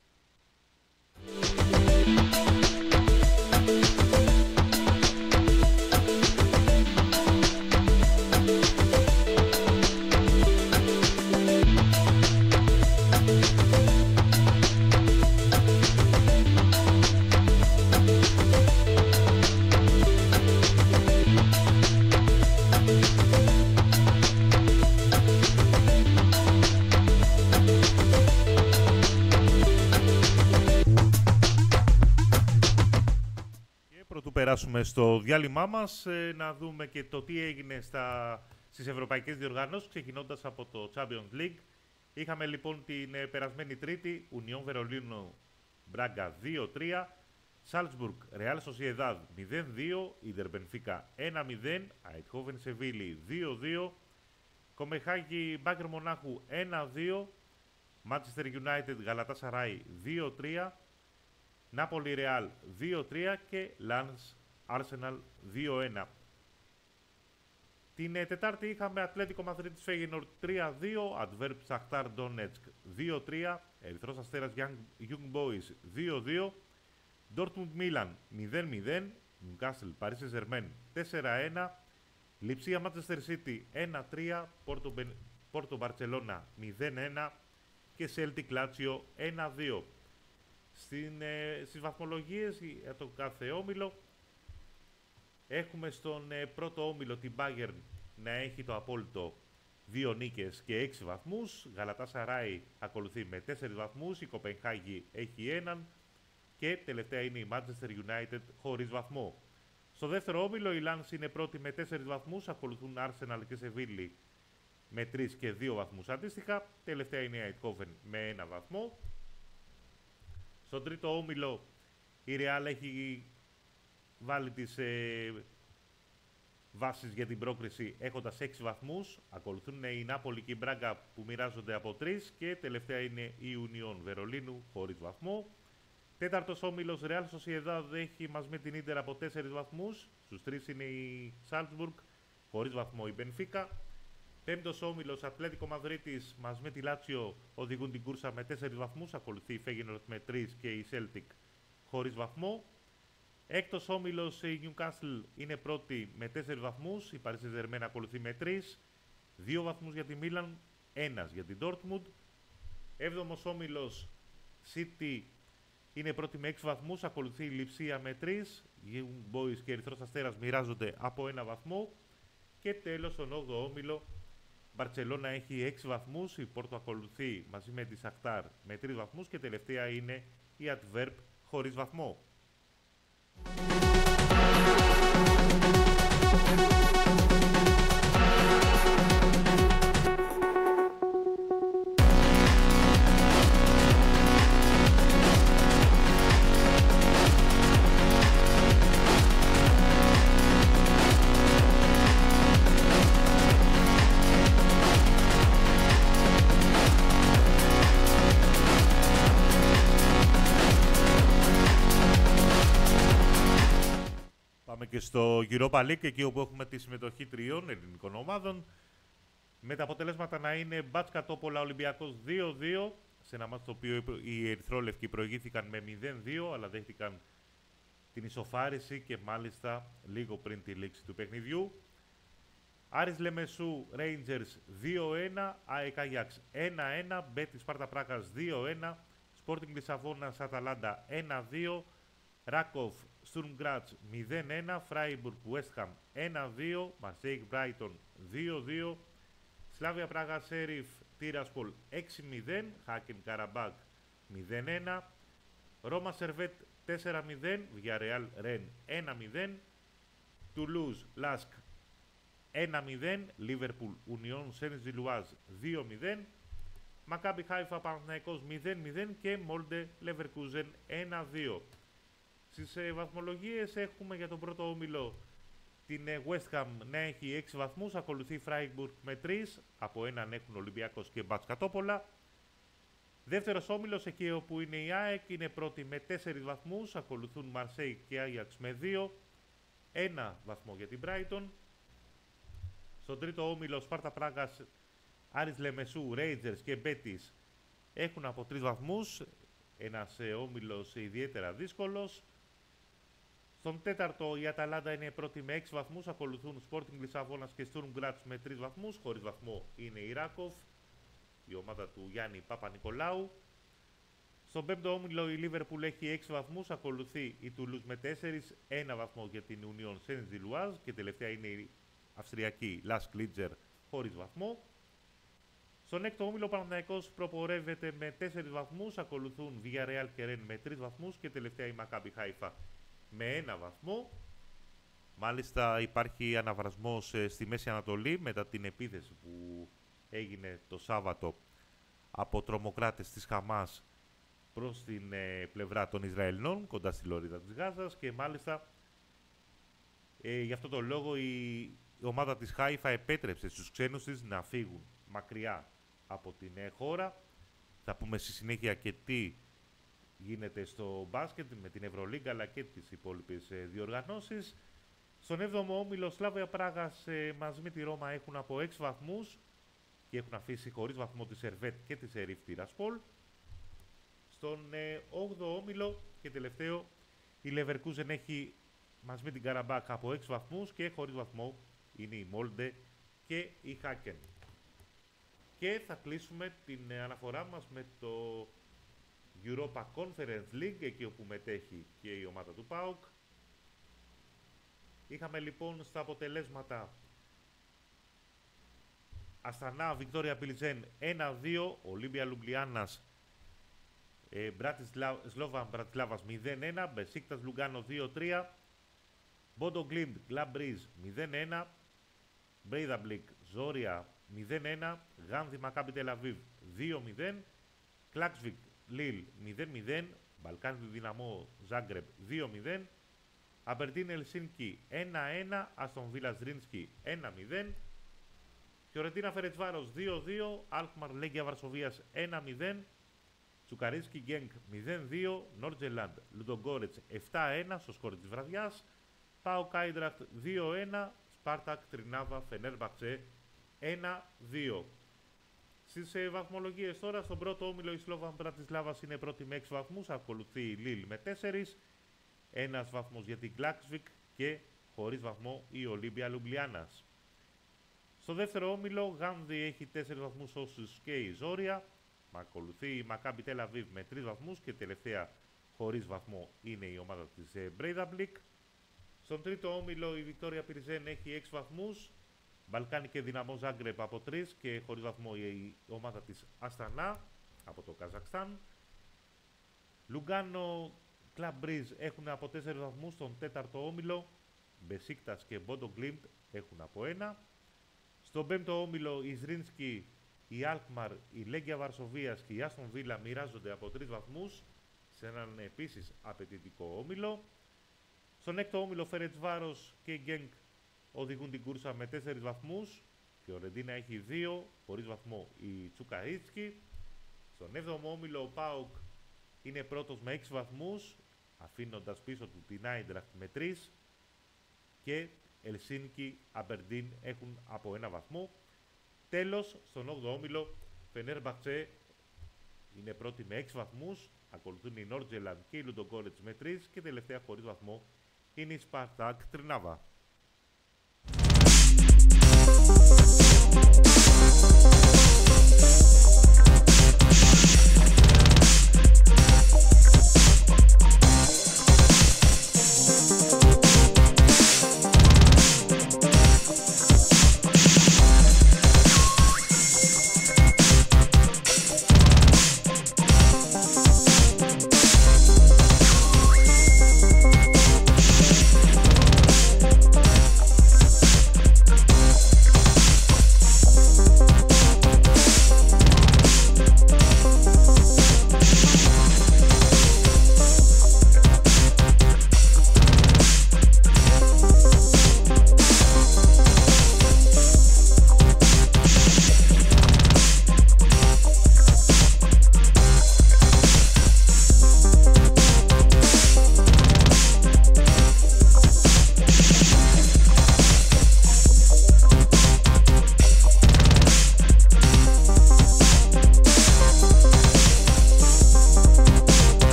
Περάσουμε στο διάλειμμά μας, ε, να δούμε και το τι έγινε στα, στις ευρωπαϊκές διοργανώσεις, ξεκινώντας από το Champions League. Είχαμε λοιπόν την ε, περασμένη Τρίτη, Ουνιόν Βερολίνου Μπράγκα δύο τρία, Σάλτσμπουργκ Ρεάλ Σοσιεδάδ μηδέν δύο, Ίντερ Μπενφίκα ένα μηδέν, Αιτχόβεν Σεβίλη δύο δύο, Κομεχάγη Μπάγκερ Μονάχου ένα δύο, Manchester United Γαλατάσαράι δύο τρία, Νάπολη Ρεάλ δύο τρία και Λανς Άρσεναλ δύο ένα. Την ε, Τετάρτη είχαμε Ατλέτικο Μαδρίτης Φέγενορντ τρία δύο, Αντβέρπ Σαχτάρ Ντόνετσκ δύο τρία, Ερυθρός Αστέρας Young Boys δύο δύο, Ντόρτμουντ Μίλαν μηδέν μηδέν, Νιουκάσλ Παρί Σεν Ζερμέν τέσσερα ένα, Λιψία Μάντσεστερ Σίτι ένα τρία, Πόρτο Μπαρτσελώνα μηδέν ένα και Σέλτικ Λάτσιο ένα δύο. Στην, ε, στις βαθμολογίες για τον κάθε όμιλο έχουμε στον ε, πρώτο όμιλο την Bayern να έχει το απόλυτο δύο νίκες και έξι βαθμούς. Γαλατάσαράι ακολουθεί με τέσσερις βαθμούς, η Κοπενχάγη έχει έναν και τελευταία είναι η Manchester United χωρίς βαθμό. Στο δεύτερο όμιλο η Lens είναι πρώτη με τέσσερις βαθμούς, ακολουθούν Arsenal και Σεβίλη με τρεις και δύο βαθμούς αντίστοιχα. Τελευταία είναι η Αιτχόβεν με ένα βαθμό. Στον τρίτο όμιλο η Real έχει βάλει τις ε, βάσεις για την πρόκριση έχοντας έξι βαθμούς. Ακολουθούν η Νάπολη και η Μπράγκα που μοιράζονται από τρεις και τελευταία είναι η Ουνιόν Βερολίνου χωρίς βαθμό. Τέταρτος όμιλος Real Sociedad έχει μαζί με την Ίντερ από τέσσερις βαθμούς. Στους τρεις είναι η Salzburg, χωρίς βαθμό η Μπενφίκα. Πέμπτος όμιλος Ατλέτικο Μαδρίτης μαζί με τη Λάτσιο οδηγούν την κούρσα με τέσσερις βαθμούς. Ακολουθεί η Φέγενορντ με τρεις και η Celtic χωρίς βαθμό. Έκτος όμιλος η Newcastle είναι πρώτη με τέσσερις βαθμούς. Η Paris Saint-Germain ακολουθεί με τρεις. δύο βαθμούς για τη Μίλαν, ένας για την Dortmund. Έβδομος όμιλος City είναι πρώτη με έξι βαθμούς. Ακολουθεί η Λιψία με τρεις. Young Boys και Ερυθρός Αστέρας μοιράζονται από ένα βαθμό. Και τέλος στον όγδοο όμιλο Μπαρτσελώνα έχει έξι βαθμούς, η Πόρτο ακολουθεί μαζί με τη Σαχτάρ με τρεις βαθμούς και τελευταία είναι η Αντβέρπ χωρίς βαθμό. Και στο Europa League, εκεί όπου έχουμε τη συμμετοχή τριών ελληνικών ομάδων, με τα αποτελέσματα να είναι Μπάτς Κατόπολα Ολυμπιακός δύο δύο, σε ένα μάτι το οποίο οι ερυθρόλευκοι προηγήθηκαν με μηδέν δύο, αλλά δέχτηκαν την ισοφάριση και μάλιστα λίγο πριν τη λήξη του παιχνιδιού. Άρης Λεμεσού Rangers δύο ένα, ΑΕΚ Άγιαξ ένα ένα, Μπέτις Σπάρτα Πράγας δύο ένα, Sporting Λισαβόνας Αταλάντα ένα δύο, Ράκοφ Στουρμ Γκράτς μηδέν ένα, Φράιμπουργκ West Ham ένα δύο, Μαρσέικ Μπράιτον δύο δύο, Σλάβια Πράγα Σέριφ Τίρασπολ έξι μηδέν, Χάκεν Καραμπάκ μηδέν ένα, Ρώμα Σερβέτ τέσσερα μηδέν, Villarreal Ρεν ένα μηδέν, Τουλούζ Λάσκ ένα μηδέν, Λίβερπουλ Ουνιόν Σεν Ζιλουάζ δύο μηδέν, Μακάμπι Χάιφα Παναθηναϊκός μηδέν μηδέν και Μόλντε Λεβερκούζεν ένα δύο. Στις ε, βαθμολογίες έχουμε για τον πρώτο όμιλο την ε, West Ham να έχει έξι βαθμούς, ακολουθεί Φράιμπουργκ με τρία, από έναν έχουν Ολυμπιακός και Μπάτς Κατόπολα. Δεύτερος όμιλος, εκεί όπου είναι η ΑΕΚ, είναι πρώτη με τέσσερις βαθμούς, ακολουθούν Μαρσέικ και Άγιαξ με δύο, ένα βαθμό για την Brighton. Στον τρίτο όμιλο, Σπάρτα Πράγας, Άρης Λεμεσού, Rangers και Μπέτις έχουν από τρεις βαθμούς, ένας ε, όμιλος ιδιαίτερα δύσκολος. Στον τέταρτο η Αταλάντα είναι πρώτη με έξι βαθμούς, ακολουθούν Sporting Λισαβόνας και Sturm Graz με τρεις βαθμούς, χωρίς βαθμό είναι η Ράκοφ, η ομάδα του Γιάννη Παπα-Νικολάου. Στον πέμπτο όμιλο η Λίβερπουλ έχει έξι βαθμούς, ακολουθεί η Τουλούζ με τέσσερα, ένα βαθμό για την Union Saint-Gilloise και τελευταία είναι η Αυστριακή Λας Κλίτζερ χωρίς βαθμό. Στον έκτο όμιλο ο Παναθηναϊκός προπορεύεται με τέσσερις βαθμούς, ακολουθούν Villarreal και Ρεν με τρεις βαθμούς και τελευταία η Μακάμπι Χάιφα με ένα βαθμό. Μάλιστα υπάρχει αναβρασμός στη Μέση Ανατολή μετά την επίθεση που έγινε το Σάββατο από τρομοκράτες της Χαμάς προς την ε, πλευρά των Ισραηλινών κοντά στη λωρίδα της Γάζας και μάλιστα ε, γι' αυτό το λόγο η, η ομάδα της Χάιφα επέτρεψε στους ξένους της να φύγουν μακριά από την ε, χώρα. Θα πούμε στη συνέχεια και τι γίνεται στο μπάσκετ με την Ευρωλίγκα αλλά και τις υπόλοιπες ε, διοργανώσεις. Στον έβδομο όμιλο Σλάβια Πράγας ε, μαζί με τη Ρώμα έχουν από έξι βαθμούς και έχουν αφήσει χωρίς βαθμό τη Σερβέτ και τη Σερίφ Τιρασπόλ. Στον ε, όγδοο όμιλο και τελευταίο η Λεβερκούζεν έχει μαζί με την Καραμπάκ από έξι βαθμούς και χωρίς βαθμό είναι η Μόλντε και η Χάκεν. Και θα κλείσουμε την ε, αναφορά μας με το Europa Conference League, εκεί όπου μετέχει και η ομάδα του ΠΑΟΚ. Είχαμε λοιπόν στα αποτελέσματα Αστανά, Βικτόρια Πιλιζέν ένα δύο, Ολύμπια Λουμπλιάνας, ε, Μπρατισλα... Σλόβαν Μπρατισλάβας μηδέν ένα, Μπεσίκτας Λουγκάνο δύο τρία, Μπόντο Γκλίμπ Γκλαμπρίζ μηδέν ένα, Μπρέιδαμπλικ Ζόρια μηδέν ένα, Γάνδη Μακάμπι Τελαβίβ δύο μηδέν, Κλάξβικ Λίλ μηδέν μηδέν, Μπαλκάνι Δυναμό Ζάγκρεπ δύο μηδέν, Αμπερντίν Ελσίνκι ένα ένα, Αστον Βίλα Ζρίνσκι ένα μηδέν, Φιωρεντίνα Φερετσβάρος δύο δύο, Αλκμαρ Λέγκια Βαρσοβίας ένα μηδέν, Τσουκαρίσκι Γκένκ μηδέν δύο, Νόρτζελαντ Λουντογκόρετς επτά ένα στο σκορ της βραδιάς, Πάο Κάιντραχτ δύο ένα, Σπάρτακ Τρινάβα Φενέρμπαχτσε ένα δύο. Στις ε, βαθμολογίες τώρα, στον πρώτο όμιλο η Σλόβαν Μπρατισλάβας είναι πρώτη με έξι βαθμούς, ακολουθεί η Λίλ με τέσσερα, ένας βαθμός για την Κλάξβικ και χωρίς βαθμό η Ολύμπια Λουμπλιάνας. Στο δεύτερο όμιλο, Γάνδη έχει τέσσερις βαθμούς όσους και η Ζόρια. Ακολουθεί η Μακάμπι Τελαβίβ με τρεις βαθμούς και τελευταία χωρίς βαθμό είναι η ομάδα της Μπρέιδαμπλικ. Στον τρίτο όμιλο η Βικτόρια Πιλιζέν έχει έξι βαθμούς. Μπαλκάνι και Δυναμό Ζάγκρεπ από τρεις και χωρίς βαθμό η ομάδα της Αστανά από το Καζακστάν. Λουγκάνο Κλαμπρίζ έχουν από τέσσερις βαθμούς στον τέταρτο όμιλο. Μπεσίκτας και Μπόντο Γκλίμπ έχουν από ένα. Στον πέμπτο όμιλο η Ζρίνσκι, η Αλκμαρ, η Λέγκια Βαρσοβίας και η Άστον Βίλα μοιράζονται από τρεις βαθμούς σε έναν επίσης απαιτητικό όμιλο. Στον έκτο όμιλο Φερετσβάρος και η Γκένκ οδηγούν την κούρσα με τέσσερις βαθμούς. Φιωρεντίνα έχει δύο, χωρίς βαθμό η Τσουκαρίτσκι. Στον έβδομο όμιλο ο ΠΑΟΚ είναι πρώτος με έξι βαθμούς, αφήνοντας πίσω του την Άιντραχτ με τρεις και Ελσίνκι, Αμπερντίν έχουν από ένα βαθμό. Τέλος, στον όγδοο όμιλο Φενέρμπαχτσε είναι πρώτη με έξι βαθμούς, ακολουθούν η Νόρτζελαντ και η Λουντογκόρετς με τρεις και τελευταία χωρίς βαθμό είναι η Σπαρτάκ Τρνάβα.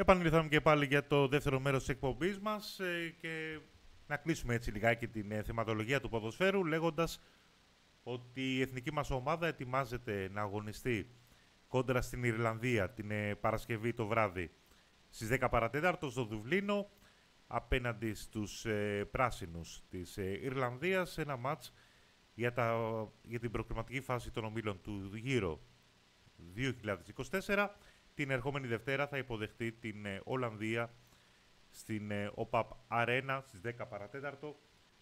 επανήλθαμε και πάλι για το δεύτερο μέρος της εκπομπής μας ε, και να κλείσουμε έτσι λιγάκι την ε, θεματολογία του ποδοσφαίρου λέγοντας ότι η εθνική μας ομάδα ετοιμάζεται να αγωνιστεί κόντρα στην Ιρλανδία την ε, Παρασκευή το βράδυ στις δέκα παρατέταρτο στο Δουβλίνο απέναντι στους ε, πράσινους της ε, Ιρλανδίας σε ένα μάτς για, τα, για την προκριματική φάση των ομίλων του Euro δύο χιλιάδες είκοσι τέσσερα. Την ερχόμενη Δευτέρα θα υποδεχτεί την ε, Ολλανδία στην ε, ΟΠΑΠ Αρένα στις δέκα παρατέταρτο.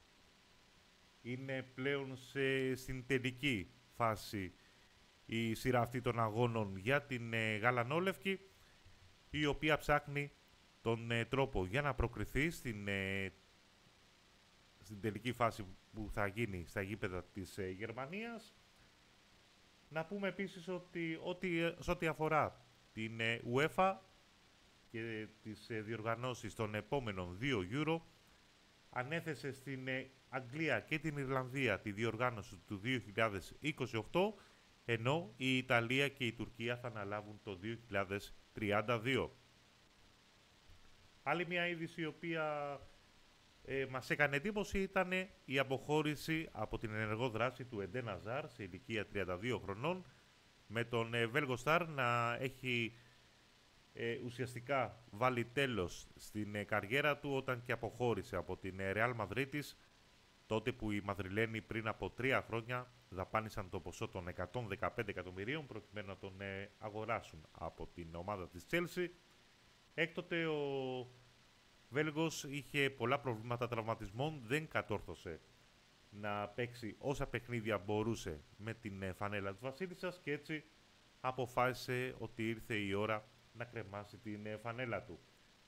Είναι πλέον σε, στην τελική φάση η σειρά αυτή των αγώνων για την ε, Γαλανόλευκη, η οποία ψάχνει τον ε, τρόπο για να προκριθεί στην, ε, στην τελική φάση που θα γίνει στα γήπεδα της ε, Γερμανίας. Να πούμε επίσης ότι, ότι σε ό,τι αφορά την ε, UEFA και τις ε, διοργανώσεις των επόμενων δύο Euro, ανέθεσε στην ε, Αγγλία και την Ιρλανδία τη διοργάνωση του δύο χιλιάδες είκοσι οκτώ, ενώ η Ιταλία και η Τουρκία θα αναλάβουν το δύο χιλιάδες τριάντα δύο. Άλλη μια είδηση η οποία ε, μας έκανε εντύπωση ήταν η αποχώρηση από την ενεργό δράση του Εντέν Αζάρ σε ηλικία τριάντα δύο χρονών, με τον ε, Βέλγο Σταρ να έχει ε, ουσιαστικά βάλει τέλος στην ε, καριέρα του όταν και αποχώρησε από την ε, Ρεάλ Μαδρίτης, τότε που οι Μαδριλένοι πριν από τρία χρόνια δαπάνησαν το ποσό των εκατόν δεκαπέντε εκατομμυρίων προκειμένου να τον ε, αγοράσουν από την ομάδα της Chelsea. Έκτοτε ο Βέλγος είχε πολλά προβλήματα τραυματισμών, δεν κατόρθωσε να παίξει όσα παιχνίδια μπορούσε με την ε, φανέλα της Βασίλισσας και έτσι αποφάσισε ότι ήρθε η ώρα να κρεμάσει την ε, φανέλα του.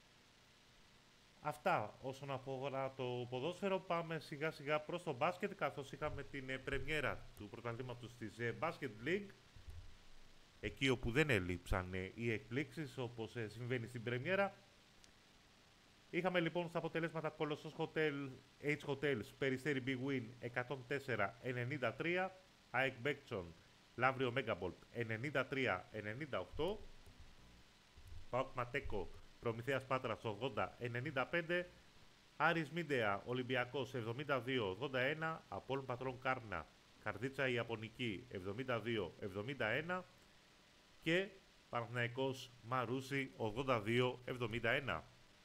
Αυτά όσον αφορά το ποδόσφαιρο. Πάμε σιγά σιγά προς το μπάσκετ, καθώς είχαμε την ε, πρεμιέρα του πρωταθλήματος της ε, Basket League, εκεί όπου δεν έλειψαν ε, οι εκπλήξεις όπως ε, συμβαίνει στην πρεμιέρα. Είχαμε λοιπόν στα αποτελέσματα Colossus Hotel, H Hotels, Περιστέρι Big Win εκατόν τέσσερα ενενήντα τρία, ΑΕΚ Μπέκτσον, Λαύριο Megabolt ενενήντα τρία ενενήντα οκτώ, ΠΑΟΚ Ματέκο, Προμηθέας Πάτρας ογδόντα ενενήντα πέντε, Άρης Μίντεα, Ολυμπιακός εβδομήντα δύο ογδόντα ένα, Απόλλων Πατρών Κάρνα, Καρδίτσα Ιαπωνική εβδομήντα δύο εβδομήντα ένα και Παναθηναϊκός Μαρούσι ογδόντα δύο εβδομήντα ένα.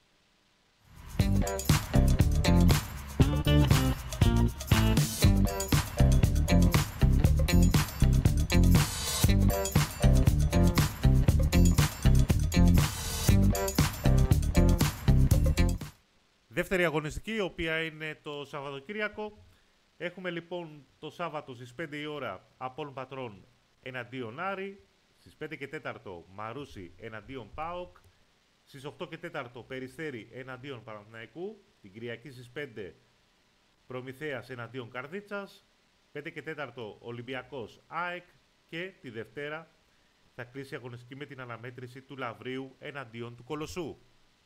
Δεύτερη αγωνιστική, η οποία είναι το Σαββατοκύριακο. Έχουμε λοιπόν το Σάββατο στις πέντε η ώρα Απόλλων Πατρών εναντίον Άρη, στις πέντε και τέσσερα Μαρούσι εναντίον ΠΑΟΚ, στις οκτώ και τέσσερα Περιστέρι εναντίον Παναθηναϊκού, την Κυριακή στις πέντε Προμηθέας εναντίον Καρδίτσας, πέντε και τέσσερα Ολυμπιακός ΑΕΚ και τη Δευτέρα θα κλείσει η αγωνιστική με την αναμέτρηση του Λαυρίου εναντίον του Κολοσσού.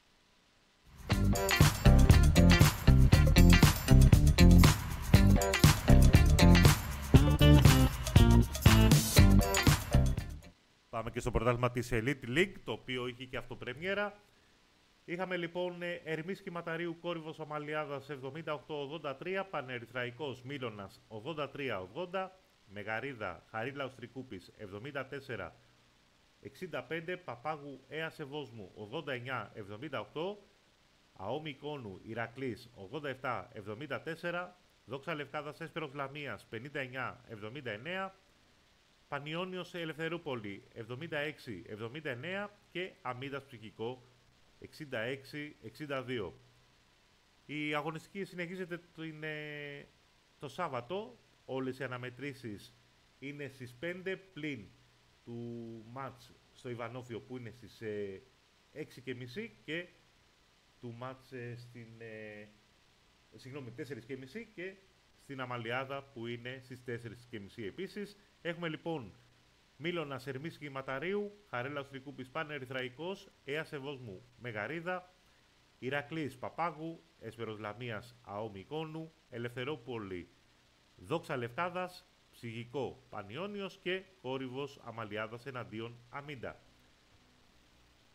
Πάμε και στο πρωτάθλημα της Elite League, το οποίο είχε και αυτό πρεμιέρα. Είχαμε λοιπόν Ερμής Κυματαρίου Κόρυβος Αμαλιάδας εβδομήντα οκτώ ογδόντα τρία, Πανερυθραϊκός Μήλωνας ογδόντα τρία ογδόντα, Μεγαρίδα Χαρίλαος Τρικούπης εβδομήντα τέσσερα εξήντα πέντε, Παπάγου Έα Σεβόσμου ογδόντα εννιά εβδομήντα οκτώ, Αόμη Κόνου Ηρακλής ογδόντα επτά εβδομήντα τέσσερα, Δόξα Λευκάδας Έσπερος Λαμίας πενήντα εννιά εβδομήντα εννέα, Πανιώνιος Ελευθερούπολη εβδομήντα έξι εβδομήντα εννέα και Αμίδας Ψυχικό εξήντα έξι εξήντα δύο. Η αγωνιστική συνεχίζεται το, είναι, το Σάββατο. Όλες οι αναμετρήσεις είναι στις πέντε πλην του μάτς στο Ιβανόφιο που είναι στις ε, έξι και μισή και του μάτς ε, στην ε, συγγνώμη, τέσσερις και μισή και στην Αμαλιάδα που είναι στις τέσσερις και μισή επίσης. Έχουμε λοιπόν Μήλωνας Ερμής Κυματαρίου, Χαρέλαος Τρικούπης Πανερυθραϊκός, Έα Σεβόσμου Μεγαρίδα, Ηρακλής Παπάγου, Έσπερος Λαμίας Αόμη Κόνου, Ελευθερόπολη Δόξα Λευκάδας, Ψυχικό Πανιώνιος και Κόρυβος Αμαλιάδας εναντίον Αμίντα.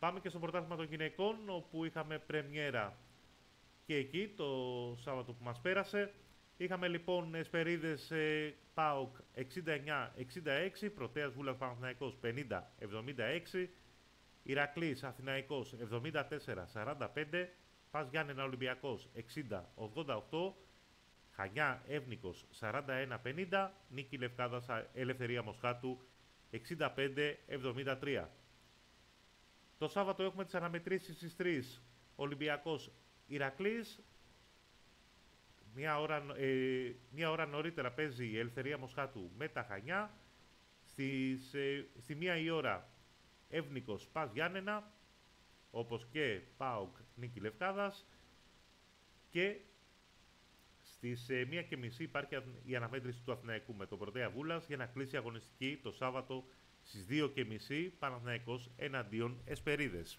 Πάμε και στο πρωτάθλημα των γυναικών, όπου είχαμε πρεμιέρα και εκεί το Σάββατο που μας πέρασε. Είχαμε λοιπόν Εσπερίδες ε, ΠΑΟΚ εξήντα εννιά εξήντα έξι, Πρωτέας Βούλας Παναθηναϊκός πενήντα εβδομήντα έξι, Ηρακλής Αθηναϊκός εβδομήντα τέσσερα σαράντα πέντε, Πας Γιάννενα Ολυμπιακός εξήντα ογδόντα οκτώ, Χανιά Εύνικος σαράντα ένα πενήντα, Νίκη Λευκάδας Ελευθερία Μοσχάτου εξήντα πέντε εβδομήντα τρία. Το Σάββατο έχουμε τις αναμετρήσεις στις τρεις. Ολυμπιακός Ηρακλής. Μια ώρα, ε, μια ώρα νωρίτερα παίζει η Ελευθερία Μοσχάτου με τα Χανιά. Στις, ε, στη μία η ώρα Εύνικος Πας Γιάννενα, όπως και ΠΑΟΚ Νίκη Λευκάδας. Και στις ε, μία και μισή υπάρχει η αναμέτρηση του Αθηναϊκού με τον Πρωτέα Βούλας για να κλείσει αγωνιστική το Σάββατο στις δύο και μισή, Παναθηναϊκός εναντίον Εσπερίδες.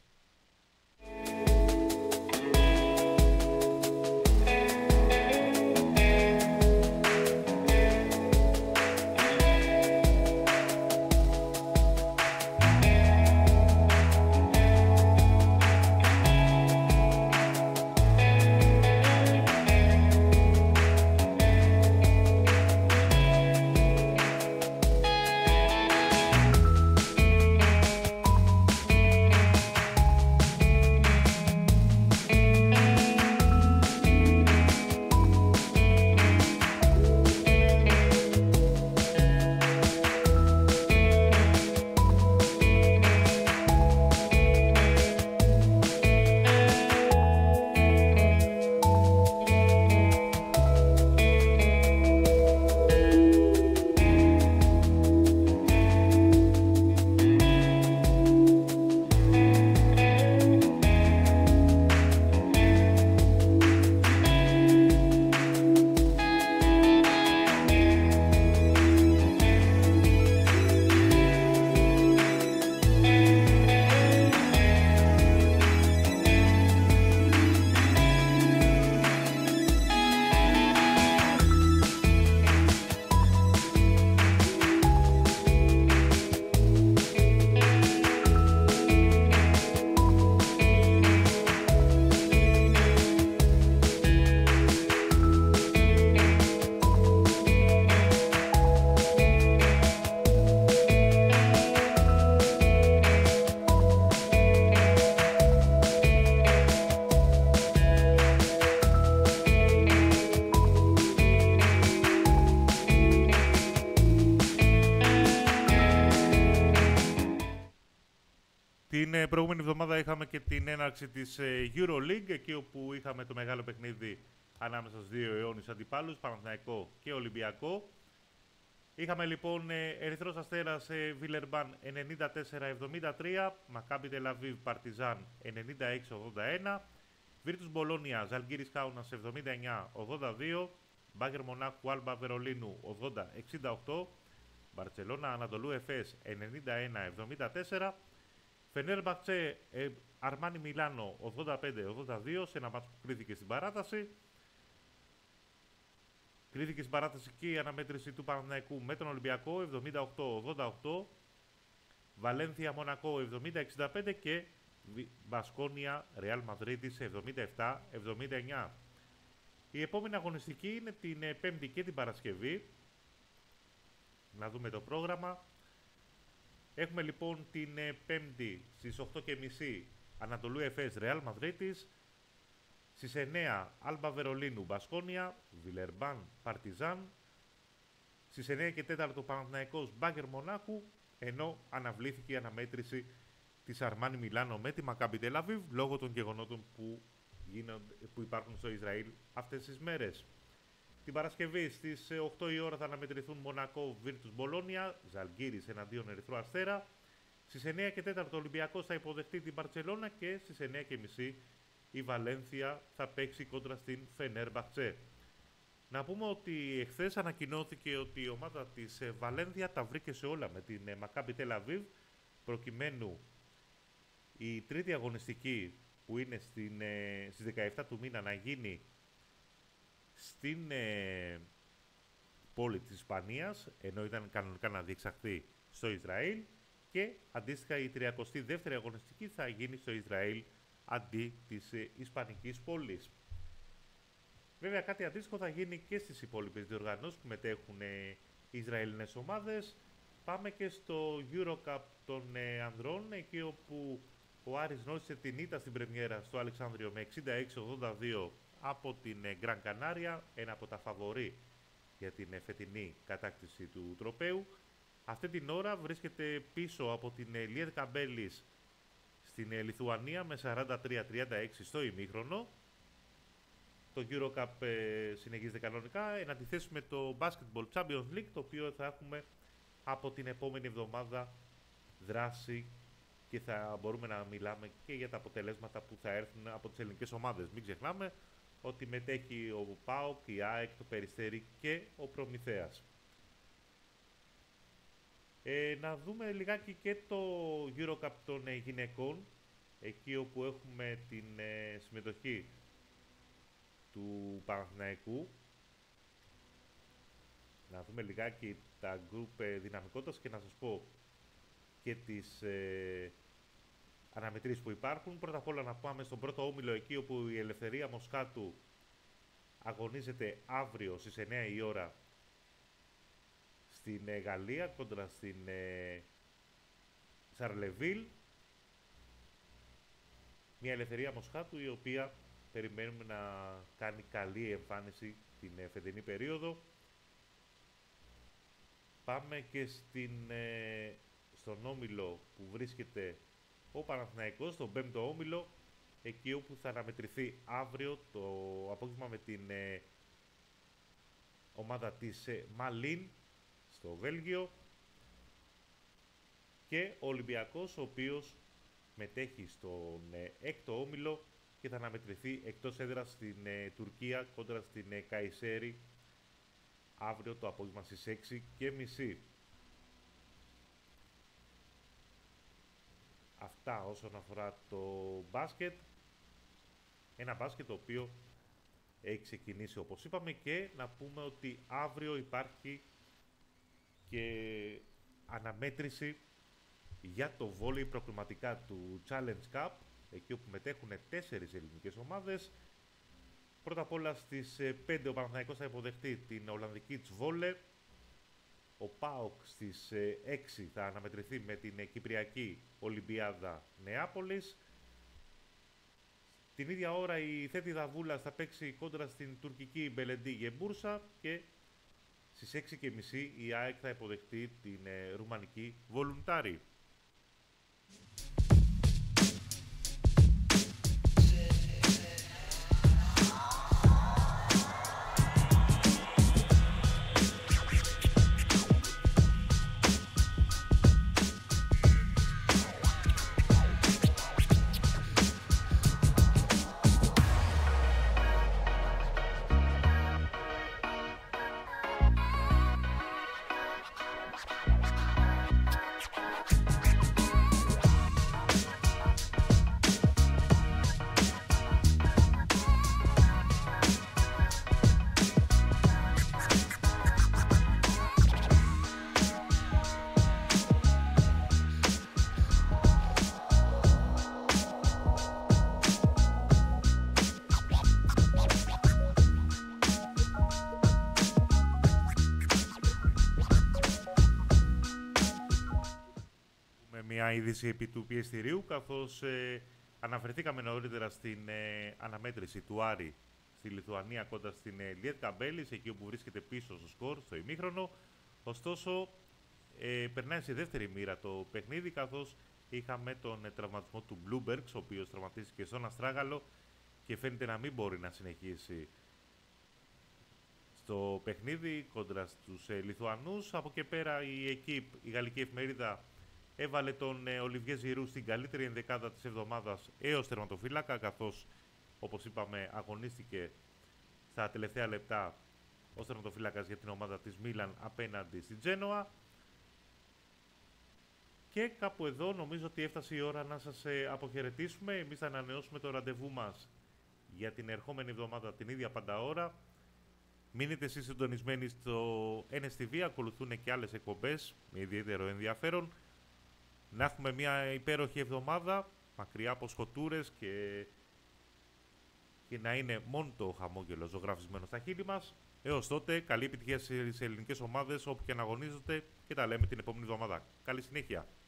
Την προηγούμενη εβδομάδα είχαμε και την έναρξη της EuroLeague, εκεί όπου είχαμε το μεγάλο παιχνίδι ανάμεσα στους δύο αιώνιους αντιπάλους, Παναθηναϊκό και Ολυμπιακό. Είχαμε λοιπόν Ερυθρός Αστέρας Βιλερμπάν ενενήντα τέσσερα εβδομήντα τρία, Μακάμπι Τελαβίβ Παρτιζάν ενενήντα έξι ογδόντα ένα, Βίρτους Μπολόνια Ζαλγκίρις Κάουνας εβδομήντα εννιά ογδόντα δύο, Μπάγκερ Μονάχου Άλμπα Βερολίνου ογδόντα εξήντα οκτώ, Μπαρτσελώνα Ανατολού Εφές ενενήντα ένα εβδομήντα τέσσερα, Φενέρμπαχτσε ε, Αρμάνι Μιλάνο ογδόντα πέντε ογδόντα δύο, σε ένα μάτσο που κρίθηκε στην παράταση. Κρίθηκε στην παράταση και η αναμέτρηση του Παναθηναϊκού με τον Ολυμπιακό εβδομήντα οκτώ ογδόντα οκτώ, Βαλένθια Μονακό εβδομήντα εξήντα πέντε και Μπασκόνια Ρεάλ Μαδρίτης εβδομήντα επτά εβδομήντα εννιά. Η επόμενη αγωνιστική είναι την Πέμπτη και την Παρασκευή. Να δούμε το πρόγραμμα. Έχουμε λοιπόν την Πέμπτη στις οκτώ και μισή Ανατολού Εφές Ρεάλ Μαδρίτης, στις εννέα Άλμπα Βερολίνου Μπασκόνια, Βιλερμπάν Παρτιζάν, στις εννέα και τέσσερα Παναθηναϊκός Μπάγκερ Μονάχου, ενώ αναβλήθηκε η αναμέτρηση της Αρμάνι Μιλάνο με τη Μακάμπι Τελαβίβ λόγω των γεγονότων που, γίνονται, που υπάρχουν στο Ισραήλ αυτές τις μέρες. Την Παρασκευή στις οκτώ η ώρα θα αναμετρηθούν Μονακό Βίρτους Μπολόνια, Ζαλγκίρις εναντίον Ερυθρού Αστέρα. Στις εννέα και τέσσερα ο Ολυμπιακός θα υποδεχτεί την Μπαρτσελώνα και στις εννέα και μισή η Βαλένθια θα παίξει κόντρα στην Φενέρμπαχτσε. Να πούμε ότι εχθές ανακοινώθηκε ότι η ομάδα της Βαλένθια τα βρήκε σε όλα με την Μακάμπι Τελαβίβ, προκειμένου η τρίτη αγωνιστική που είναι στην, στις δεκαεπτά του μήνα να γίνει στην ε, πόλη της Ισπανίας, ενώ ήταν κανονικά να διεξαχθεί στο Ισραήλ, και αντίστοιχα η τριακοστή δεύτερη αγωνιστική θα γίνει στο Ισραήλ αντί της ε, Ισπανικής πόλης. Βέβαια κάτι αντίστοιχο θα γίνει και στις υπόλοιπες διοργανώσεις που μετέχουν ε, οι Ισραηλινές ομάδες. Πάμε και στο EuroCup των ε, ανδρών, εκεί όπου ο Άρης γνώρισε την ήττα στην πρεμιέρα στο Αλεξάνδριο με εξήντα έξι ογδόντα δύο από την ε, Γκραν Κανάρια, ένα από τα φαβορί για την ε, φετινή κατάκτηση του τροπαίου. Αυτή την ώρα βρίσκεται πίσω από την ε, Liet Καμπέλης στην ε, Λιθουανία με σαράντα τρία τριάντα έξι στο ημίχρονο. Το EuroCup ε, συνεχίζεται κανονικά, εν αντιθέσει με το Basketball Champions League, το οποίο θα έχουμε από την επόμενη εβδομάδα δράση και θα μπορούμε να μιλάμε και για τα αποτελέσματα που θα έρθουν από τις ελληνικές ομάδες. Μην ξεχνάμε ότι μετέχει ο ΠΑΟΚ, η ΑΕΚ, το Περιστέρι και ο Προμηθέας. Ε, να δούμε λιγάκι και το EuroCup των ε, γυναικών, εκεί όπου έχουμε την ε, συμμετοχή του Παναθηναϊκού. Να δούμε λιγάκι τα γκρουπ ε, δυναμικότητας και να σας πω και τις ε, αναμετρήσεις που υπάρχουν. Πρώτα απ' όλα να πάμε στον πρώτο όμιλο, εκεί όπου η Ελευθερία Μοσχάτου αγωνίζεται αύριο στις εννιά η ώρα στην ε, Γαλλία κόντρα στην ε, Σαρλεβίλ. Μια Ελευθερία Μοσχάτου η οποία περιμένουμε να κάνει καλή εμφάνιση την ε, φετινή περίοδο. Πάμε και στην, ε, στον όμιλο που βρίσκεται ο Παναθηναϊκός, στον πέμπτο όμιλο, εκεί όπου θα αναμετρηθεί αύριο το απόγευμα με την ε, ομάδα της ε, Μαλίν στο Βέλγιο, και ο Ολυμπιακός, ο οποίος μετέχει στον ε, έκτο όμιλο και θα αναμετρηθεί εκτός έδρας στην ε, Τουρκία κόντρα στην ε, Καϊσέρι αύριο το απόγευμα στις έξι και μισή. Αυτά όσον αφορά το μπάσκετ. Ένα μπάσκετ το οποίο έχει ξεκινήσει όπως είπαμε, και να πούμε ότι αύριο υπάρχει και αναμέτρηση για το βόλεϊ προκριματικά του Challenge Cup, εκεί όπου μετέχουν τέσσερις ελληνικές ομάδες. Πρώτα απ' όλα στις πέντε ο Παναθηναϊκός θα υποδεχτεί την Ολλανδική Τσβόλε. Ο ΠΑΟΚ στις έξι θα αναμετρηθεί με την Κυπριακή Ολυμπιάδα Νεάπολης. Την ίδια ώρα η Θέτη Δαβούλας θα παίξει κόντρα στην τουρκική Μπελεντή Γεμπούρσα, και στις έξι και μισή η ΑΕΚ θα υποδεχτεί την ρουμανική Βολουντάρι. Μια είδηση επί του πιεστηρίου, καθώς ε, αναφερθήκαμε νωρίτερα στην ε, αναμέτρηση του Άρη στη Λιθουανία κοντά στην ε, Liet Καμπέλης, εκεί όπου βρίσκεται πίσω στο σκορ, στο ημίχρονο. Ωστόσο, ε, περνάει σε δεύτερη μοίρα το παιχνίδι, καθώς είχαμε τον ε, τραυματισμό του Μπλούμπεργκς, ο οποίος τραυματίστηκε στον Αστράγαλο και φαίνεται να μην μπορεί να συνεχίσει στο παιχνίδι κόντρα στους ε, Λιθουανούς. Από εκεί πέρα η Εκίπ, η γαλλική εφημερίδα, έβαλε τον ε, Ολιβιέ Ζιρού στην καλύτερη ενδεκάδα της εβδομάδας έως τερματοφύλακα, καθώς όπως είπαμε αγωνίστηκε στα τελευταία λεπτά ως τερματοφύλακας για την ομάδα της Μίλαν απέναντι στην Τζένοα. Και κάπου εδώ νομίζω ότι έφτασε η ώρα να σας ε, αποχαιρετήσουμε. Εμείς θα ανανεώσουμε το ραντεβού μας για την ερχόμενη εβδομάδα την ίδια πάντα ώρα. Μείνετε εσείς συντονισμένοι στο Εν Ες Τι Βι, ακολουθούν και άλλες εκπομπές με ιδιαίτερο ενδιαφέρον. να έχουμε μια υπέροχη εβδομάδα, μακριά από σκοτούρες και, και να είναι μόνο το χαμόγελο ζωγραφισμένο στα χείλη μας. Έως τότε, καλή επιτυχία στις ελληνικές ομάδες όπου και να αγωνίζονται και τα λέμε την επόμενη εβδομάδα. Καλή συνέχεια!